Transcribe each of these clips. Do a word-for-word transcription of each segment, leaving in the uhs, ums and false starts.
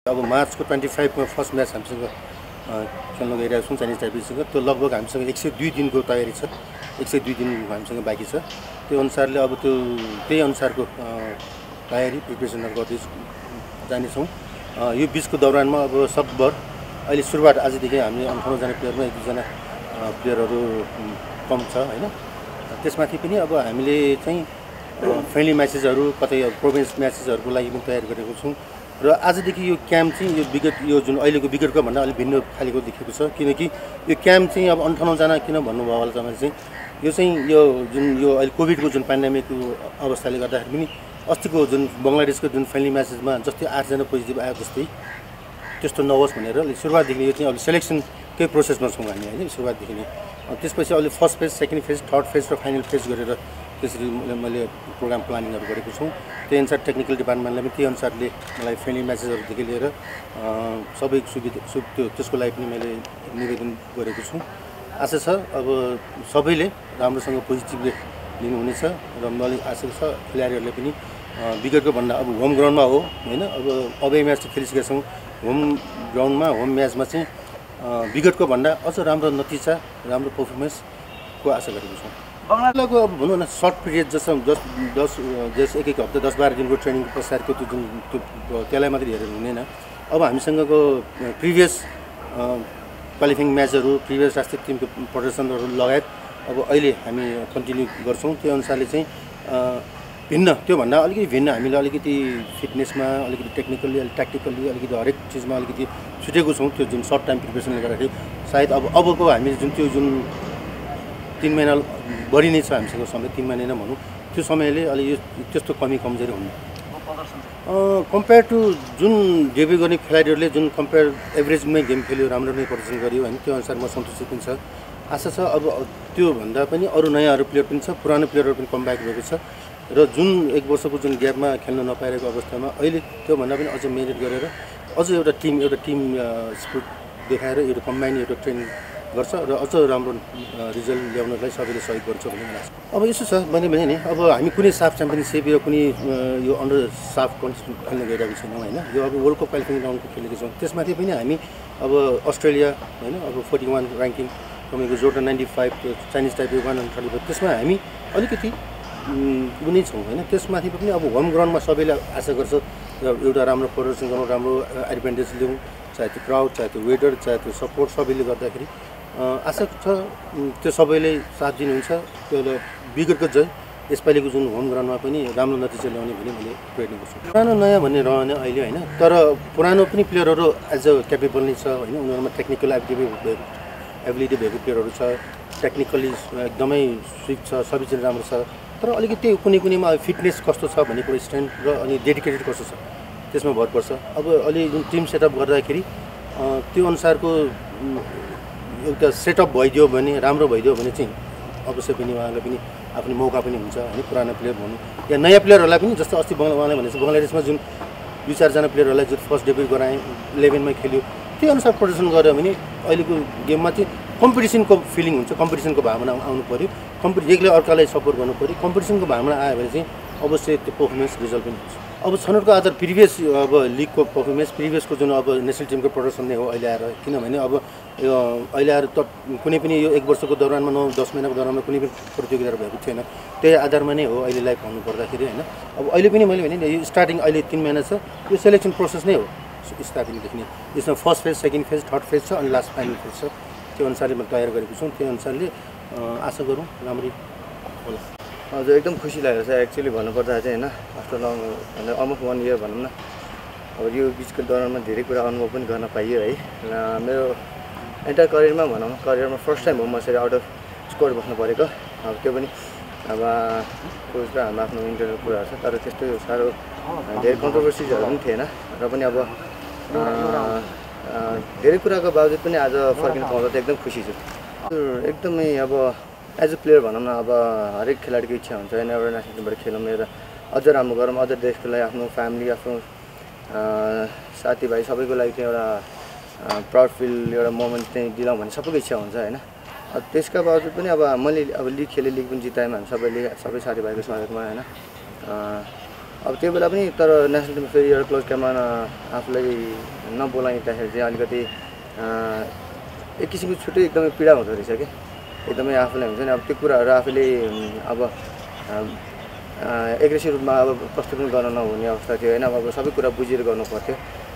अब मार्चको ट्वेन्टी फाइभमा फर्स्ट म्याच हामीसँग खेल्न गइरहेको छौँ चाइनिज टाइपीसँग। त्यो लगभग हामीसँग एक सय दुई दिनको तयारी छ, एक सय दुई दिन हामीसँग बाँकी छ। त्यो अनुसारले अब त्यो त्यही अनुसारको तयारी प्रिपरेसनहरू गर्दै जानेछौँ। यो बिचको दौरानमा अब सकभर अहिले सुरुवात आजदेखि हामी अन्ठाउन्नजना प्लेयरमा एक दुईजना प्लेयरहरू कम छ होइन। त्यसमाथि पनि अब हामीले चाहिँ फ्रेन्डली म्याचेसहरू कतै प्रोभिन्स म्याचेसहरूको लागि पनि तयारी गरेको छौँ। र आजदेखि यो क्याम्प चाहिँ यो विगत यो जुन अहिलेको विगतको भन्दा अलिक भिन्न खालेको देखेको छ, किनकि यो क्याम्प चाहिँ अब अन्ठाउन्नजना किन भन्नुभयो होला तपाईँले चाहिँ यो चाहिँ यो जुन यो अहिले कोभिडको जुन पेन्डेमिकको अवस्थाले गर्दाखेरि पनि अस्तिको जुन बङ्गलादेशको जुन फ्रेन्डली म्याचेसमा जस्तै आठजना पोजिटिभ आयो जस्तै त्यस्तो नहोस् भनेर अहिले सुरुवातदेखि यो चाहिँ अब सेलेक्सनकै प्रोसेसमा छौँ हामी होइन सुरुवातदेखि नै। त्यसपछि अहिले first phase, second phase, third phase र फाइनल फेज गरेर त्यसरी मैले प्रोग्राम प्लानिङहरू गरेको छु। त्यही अनुसार टेक्निकल डिपार्टमेन्टलाई पनि त्यही अनुसारले मलाई फ्रेन्डली म्याचेसहरूदेखि लिएर सबै सुविधा सु त्यो त्यसको लागि पनि मैले निवेदन गरेको छु। आशा छ अब सबैले राम्रोसँग पोजिटिभले लिनुहुनेछ र मलाई आशा छ खेलाडीहरूले पनि विगतको भन्दा अब होम ग्राउन्डमा हो होइन, अब अवे म्याच चाहिँ खेलिसकेका छौँ। होम ग्राउन्डमा होम म्याचमा चाहिँ विगतको भन्दा अझ राम्रो नतिजा, राम्रो पर्फर्मेन्सको आशा गरेको छौँ। बङ्गलाको अब भनौँ न सर्ट पिरियड जस्तो दस दस जस एक एक हप्ता दस बाह्र दिनको ट्रेनिङ पछाडिको त्यो जुन त्यो त्यसलाई मात्रै हेरेर हुँदैन। अब हामीसँगको प्रिभियस क्वालिफाइङ म्याचहरू, प्रिभियस राष्ट्रिय टिमको प्रदर्शनहरू लगायत अब अहिले हामी कन्टिन्यू गर्छौँ। त्यो अनुसारले चाहिँ भिन्न त्योभन्दा अलिकति भिन्न हामीले अलिकति फिटनेसमा, अलिकति टेक्निकल्ली, अलिक ट्याक्टिकल्ली, अलिकति हरेक चिजमा अलिकति छुटेको छौँ। त्यो जुन सर्ट टाइम प्रिपरेसनले गर्दाखेरि सायद अब अबको हामी जुन त्यो जुन तिन महिना बढी नै छ हामीसँग समय, तिन महिना नै भनौँ, त्यो समयले अलि यो त्यस्तो कमी कमजोरी हुनु कम्पेयर टु जुन डेब्यु गर्ने खेलाडीहरूले जुन कम्पेयर एभरेजमै गेम खेल्यो, राम्रो नै प्रदर्शन गर्यो होइन, त्यो अनुसार म सन्तुष्टि पनि छ। आशा छ अब त्योभन्दा पनि अरू नयाँहरू प्लेयर पनि छ, पुरानो प्लेयरहरू पनि कमब्याक भएको छ र जुन एक वर्षको जुन ग्यापमा खेल्न नपाइरहेको अवस्थामा अहिले त्योभन्दा पनि अझ मेहनत गरेर अझ एउटा टिम एउटा टिम स्पिरिट देखाएर एउटा कम्बाइन एउटा ट्रेनिङ गर्छ र अझ राम्रो रिजल्ट ल्याउनलाई सबैले सहयोग गर्छ भन्ने मलाई लाग्छ। अब यसो छ भने भने नि अब हामी कुनै साफ च्याम्पियनसिप या कुनै यो अन्डर साफ कन्टिस्ट खेल्न गइरहेको छैनौँ होइन। यो अब वर्ल्ड कप क्वालिफाइङ राउन्डको खेलेको छौँ। त्यसमाथि पनि हामी अब अस्ट्रेलिया होइन, अब फोर्टी वान ऱ्याङ्किङ तपाईँको Jordan ninety five, Chinese Taipei one hundred thirty five, त्यसमा हामी अलिकति कुनै छौँ होइन। त्यसमाथि पनि अब होम ग्राउन्डमा सबैले आशा गर्छ एउटा राम्रो प्रदर्शन गरौँ, राम्रो एडभान्टेज लिउँ, चाहे त्यो क्राउड, चाहे त्यो वेदर, चाहे त्यो सपोर्ट, सबैले गर्दाखेरि आशा छ त्यो सबैले साथ दिनुहुन्छ। त्यो विगतको जय यसपालिको जुन होम ग्राउन्डमा पनि राम्रो नतिजा ल्याउने भन्ने मैले प्रयत्न गर्छु। पुरानो नयाँ भन्ने रहने अहिले होइन, तर पुरानो पनि प्लेयरहरू एज अ क्यापेबल नै छ होइन। उनीहरूमा टेक्निकल एबिलिटी एबिलिटी भएको प्लेयरहरू छ, टेक्निकली एकदमै स्विफ्ट छ, सबै चिज राम्रो छ। तर अलिकति कुनै कुनैमा फिटनेस कस्तो छ भन्ने कुरो स्ट्रेन्थ र अनि डेडिकेटेड कस्तो छ त्यसमा भर पर्छ। अब अलि जुन टिम सेटअप गर्दाखेरि त्यो अनुसारको एउटा सेटअप भइदियो भने, राम्रो भइदियो भने चाहिँ अवश्य पनि उहाँलाई पनि आफ्नो मौका पनि हुन्छ होइन। पुरानो प्लेयर भनौँ या नयाँ प्लेयरहरूलाई पनि, जस्तो अस्ति बङ्गला उहाँलाई भनेपछि बङ्गलादेशमा जुन दुई चारजना प्लेयरहरूलाई जुन फर्स्ट डेब्यु गराएँ, इलेभेनमा खेल्यो, त्यो अनुसार प्रदर्शन गऱ्यो भने अहिलेको गेममा चाहिँ कम्पिटिसनको फिलिङ हुन्छ, कम्पिटिसनको भावना आउनु पऱ्यो, कम्पिट एकले अर्कालाई सपोर्ट गर्नु पऱ्यो। कम्पिटिसनको भावना आयो भने चाहिँ अवश्य त्यो पर्फर्मेन्स रिजल्ट पनि हुन्छ। अब छनौटको आधार प्रिभियस अब लिगको पर्फर्मेन्स, प्रिभियसको जुन अब नेसनल टिमको प्रदर्शन नै हो अहिले आएर। किनभने अब यो अहिले आएर त कुनै पनि यो एक वर्षको दौरानमा नौ दस महिनाको दौरानमा कुनै पनि प्रतियोगिताहरू भएको थिएन, त्यही आधारमा नै हो अहिले लाइफ भन्नु पर्दाखेरि होइन। अब अहिले पनि मैले भने यो स्टार्टिङ अहिले तिन महिना छ, यो सेलेक्सन प्रोसेस नै हो स्टार्टिङदेखि नै। यसमा first phase, second phase, third phase छ अनि लास्ट फाइनल फेज छ। त्यो अनुसारले म तयार गरेको छु। त्यो अनुसारले आशा गरौँ राम्ररी होला। हजुर एकदम खुसी लागेको छ एक्चुअली भन्नुपर्दा चाहिँ होइन। आफ्टर लङ भन्दा अलमोस्ट वान इयर भनौँ न। अब यो बिचको दौरानमा धेरै कुरा अनुभव पनि गर्न पाइयो है। मेरो एन्टायर करियरमा भनौँ करियरमा फर्स्ट टाइम हो म यसरी आउट अफ स्कोर बस्नु परेको। अब त्यो पनि अब कोच र हाम्रो आफ्नो इन्टरनल कुराहरू छ, तर त्यस्तो साह्रो धेरै कन्ट्रोभर्सिजहरू पनि थिएन र पनि अब धेरै कुराको बावजुद पनि आज फर्किन पाउँदा चाहिँ एकदम खुसी छु। एकदमै अब एज अ प्लेयर भनौँ न, अब हरेक खेलाडीको इच्छा हुन्छ होइन एउटा नेसनल टिमबाट खेलौँ, एउटा अझ राम्रो गरौँ, अझ देशको लागि, आफ्नो फ्यामिली, आफ्नो साथीभाइ सबैको लागि चाहिँ एउटा प्राउड फिल एउटा मोमेन्ट चाहिँ दिलाउँ भन्ने सबैको इच्छा हुन्छ होइन। त्यसका बावजुद पनि अब मैले अब लिग खेलेँ, लिग पनि जितायौँ हामी सबैले, सबै साथीभाइको सहयोगमा होइन। अब त्यो बेला पनि तर नेसनल टिममा फेरि एउटा क्लोज क्याम्पमा आफूलाई नबोलाइँदाखेरि चाहिँ अलिकति एक किसिमको छुट्टै एकदमै पीडा हुँदो रहेछ कि एकदमै आफूलाई हुन्छ नि अब त्यो कुराहरू आफूले अब एग्रेसिभ रूपमा अब प्रस्तुत पनि गर्न नहुने अवस्था थियो होइन अब सबै कुरा बुझेर गर्नु पर्थ्यो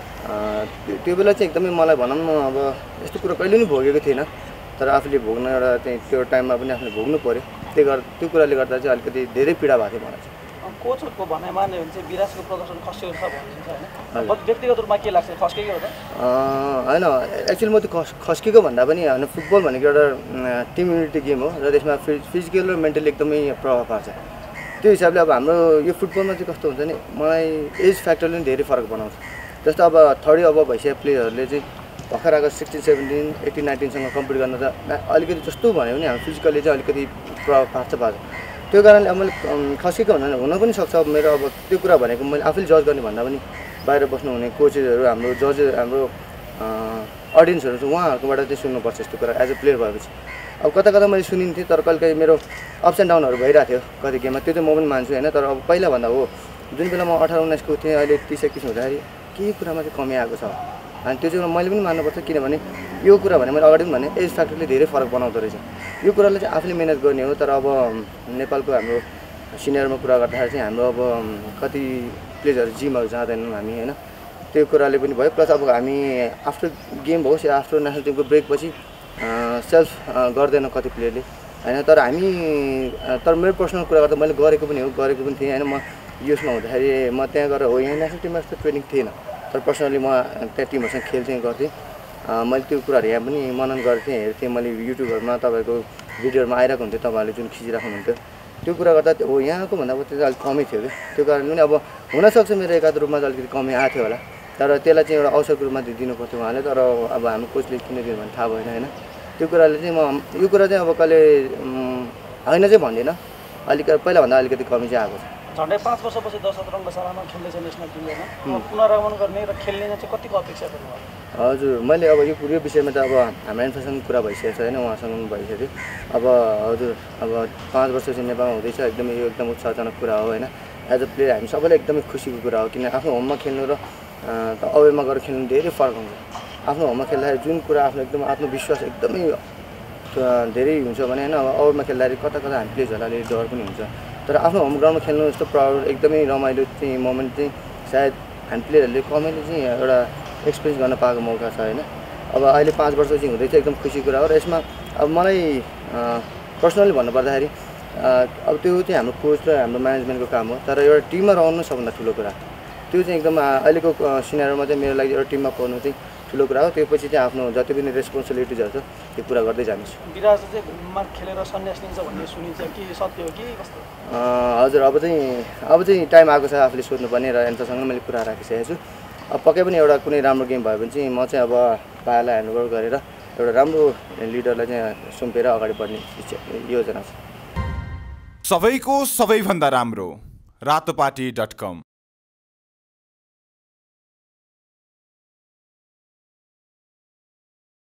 त्यो बेला चाहिँ एकदमै मलाई भनौँ न अब यस्तो कुरा कहिले पनि भोगेको थिएन तर आफूले भोग्न एउटा चाहिँ त्यो टाइममा पनि आफूले भोग्नु पऱ्यो त्यो गर्दा त्यो कुराले गर्दा चाहिँ अलिकति धेरै पीडा भएको थियो मलाई चाहिँ कोचहरूको भनाइ मान्यो भने चाहिँ विराजको प्रदर्शन खस्किएको छ भनिन्छ होइन व्यक्तिगत रूपमा के लाग्छ खस्केको हो त होइन एक्चुअली म त खस खस्केको भन्दा पनि होइन फुटबल भनेको एउटा टिम युनिटी गेम हो र त्यसमा फिजिकल र मेन्टली एकदमै प्रभाव पार्छ त्यो हिसाबले अब हाम्रो यो फुटबलमा चाहिँ कस्तो हुन्छ नि मलाई एज फ्याक्टरले पनि धेरै फरक बनाउँछ जस्तो अब थर्डी अब भइसकेको प्लेयरहरूले चाहिँ भर्खर आएको सिक्सटिन सेभेन्टिन एटिन नाइन्टिनसँग कम्पिट गर्न त अलिकति जस्तो भन्यो भने हाम्रो फिजिकली चाहिँ अलिकति प्रभाव पार्छ पार्छ त्यो कारणले अब मैले खसेको भन्दा हुन पनि सक्छ अब मेरो अब त्यो कुरा भनेको मैले आफैले जज गर्ने भन्दा पनि बाहिर बस्नुहुने कोचेसहरू हाम्रो जजेस हाम्रो अडियन्सहरू चाहिँ उहाँहरूकोबाट चाहिँ सुन्नुपर्छ यस्तो कुरा एज अ प्लेयर भएपछि अब कता कता मैले सुनिन्थेँ तर कहिले कहीँ मेरो अप्स एन्ड डाउनहरू भइरहेको थियो कति गेममा त्यो चाहिँ म पनि मान्छु होइन तर अब पहिलाभन्दा हो जुन बेला म अठार उन्नाइसको थिएँ अहिले तिस एकतिस हुँदाखेरि केही कुरामा चाहिँ कमी आएको छ अनि त्यो चाहिँ मैले पनि मान्नुपर्छ किनभने यो कुरा भने मैले अगाडि पनि भने एज फ्याक्टरले धेरै फरक बनाउँदो रहेछ यो कुरालाई चाहिँ आफूले मिहिनेत गर्ने हो तर अब नेपालको हाम्रो सिनियरमा कुरा गर्दाखेरि चाहिँ हाम्रो अब कति प्लेयर्सहरू जिमहरू जाँदैनौँ हामी होइन त्यो कुराले पनि भयो प्लस अब हामी आफ्टर गेम होस् या आफ्टर नेसनल टिमको ब्रेकपछि सेल्फ गर्दैन कति प्लेयरले होइन तर हामी तर मेरो पर्सनल कुरा गर्दा मैले गरेको पनि हो गरेको पनि थिएँ होइन म युएसमा हुँदाखेरि म त्यहाँ गएर हो यहाँ नेसनल टिममा जस्तो ट्रेनिङ थिएन तर पर्सनली म त्यहाँ टिमहरूसँग खेल्थेँ गर्थेँ मैले त्यो कुराहरू यहाँ पनि मनन गर्थेँ हेर्थेँ मैले युट्युबहरूमा तपाईँको भिडियोहरूमा आइरहेको हुन्थ्यो तपाईँहरूले जुन खिचिराख्नुहुन्थ्यो त्यो कुरा गर्दा हो यहाँको भन्दा अब त्यो चाहिँ अलिक कमै थियो कि त्यो कारणले पनि अब हुनसक्छ मेरो एकाध रूपमा चाहिँ अलिकति कमी आएको थियो होला तर त्यसलाई चाहिँ एउटा अवसरको रूपमा दिनु पर्थ्यो उहाँले तर अब हाम्रो कोचले किन दियो भने थाहा भएन होइन त्यो कुराले चाहिँ म यो कुरा चाहिँ अब कहिले होइन चाहिँ भन्दिनँ अलिक पहिलाभन्दा अलिकति कमी चाहिँ आएको छ झन्डै पाँच वर्षपछि दस सत्र सालमा खेल्दैछ नेसनल टिममा पुनरागमन गर्ने र खेल्ने चाहिँ कतिको अपेक्षा गर्नुभयो हजुर मैले अब यो यो विषयमा त अब हाम्रो इन्फर्मेसन कुरा भइसकेको छ होइन उहाँसँग पनि भइसक्यो अब हजुर अब पाँच वर्षपछि नेपालमा हुँदैछ एकदमै यो एकदम उत्साहजनक कुरा हो होइन एज अ प्लेयर हामी सबैलाई एकदमै खुसीको कुरा हो किन आफ्नो होममा खेल्नु र अवेमा गएर खेल्नु धेरै फरक हुन्छ आफ्नो होममा खेल्दाखेरि जुन कुरा आफ्नो एकदम आत्मविश्वास एकदमै धेरै हुन्छ भने होइन अब अवेमा खेल्दाखेरि कता कता हामी प्लेयर्सहरूलाई अलिक डर पनि हुन्छ तर आफ्नो होम ग्राउन्डमा खेल्नु जस्तो प्राउड एकदमै रमाइलो चाहिँ मोमेन्ट चाहिँ सायद हामी प्लेयरहरूले कमैले चाहिँ एउटा एक्सपिरियन्स गर्न पाएको मौका छ होइन अब अहिले पाँच वर्ष चाहिँ हुँदैछ एकदम खुसी कुरा हो र यसमा अब मलाई पर्सनली भन्नुपर्दाखेरि अब त्यो चाहिँ हाम्रो कोच र हाम्रो म्यानेजमेन्टको काम हो तर एउटा टिममा रहनु सबभन्दा ठुलो कुरा त्यो चाहिँ एकदम अहिलेको सिनियरमा चाहिँ मेरो लागि एउटा टिममा पर्नु चाहिँ ठुलो कुरा हो त्यो पछि चाहिँ आफ्नो जति पनि रेस्पोन्सिबिलिटिजहरू छ त्यो पुरा गर्दै जानेछु विराज चाहिँ घुममा खेलेर सन्यास लिन्छ भन्ने सुनिन्छ कि सत्य हो कि कस्तो हजुर अब चाहिँ अब चाहिँ टाइम आएको छ आफूले सोध्नुपर्ने र एन्सरसँग मैले कुरा राखिसकेको छु अब पक्कै पनि एउटा कुनै राम्रो गेम भयो भने चाहिँ म चाहिँ अब पालालाई ह्यान्डओभर गरेर एउटा राम्रो लिडरलाई चाहिँ सुम्पेर अगाडि बढ्ने योजना छ सबैको सबैभन्दा राम्रो रातोपाटी डट कम